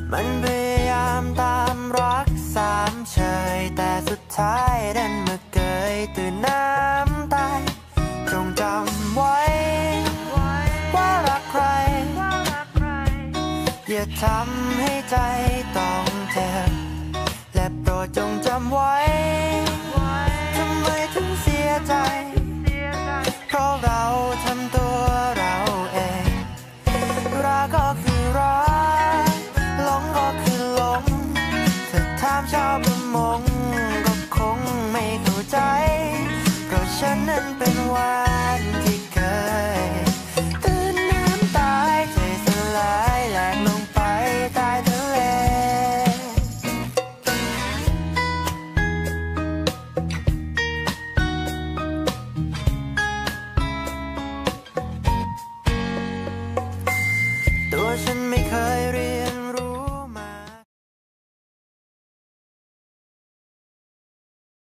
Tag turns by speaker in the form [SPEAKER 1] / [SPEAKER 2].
[SPEAKER 1] มันพยายามตามรักสามเฉยแต่สุดท้ายดันมาเกยตื่นน้ำตายจงจำไว้ว่ารักใครอย่าทำให้ใจต้องเจ็บและโปรดจงจำไว้ทำไมถึงเสียใจเพราะเราทำตัวเราเองรักก็คือรักหลงก็คือหลงถ้าถามชาวประมงก็คงไม่เข้าใจเพราะฉันนั้นเป็นวานที่เคยตื่นน้ำตายใจสลายแหลกลงไปใต้ทะเลตัวฉัน